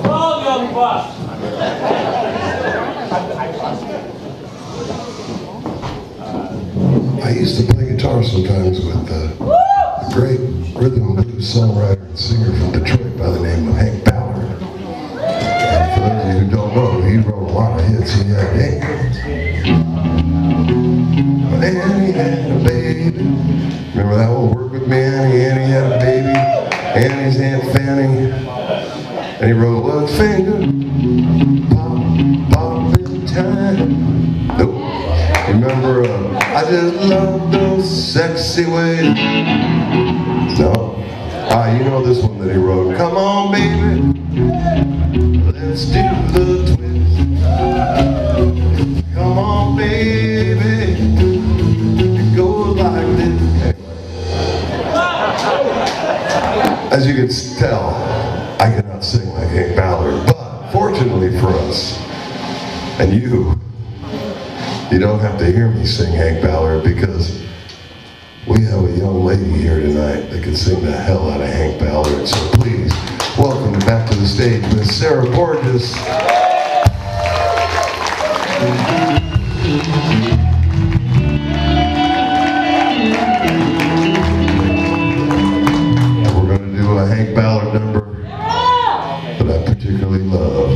I used to play guitar sometimes with a great rhythm and blues songwriter and singer from Detroit by the name of Hank Ballard. And for those of you who don't know, he wrote a lot of hits. He had Annie had a baby. Remember that one? Work with me, Annie. Annie had a baby. Annie's Aunt Fanny. And he wrote one finger, pop, pop in time. Nope. Remember, I just love those sexy ways. No. You know this one that he wrote. Come on, baby, let's do the twist. Come on, baby, it goes like this. As you can tell, I cannot sing like Hank Ballard, but fortunately for us, and you don't have to hear me sing Hank Ballard, because we have a young lady here tonight that can sing the hell out of Hank Ballard. So please, welcome back to the stage, Miss Sarah Borges. And we're going to do a Hank Ballard number that I particularly love.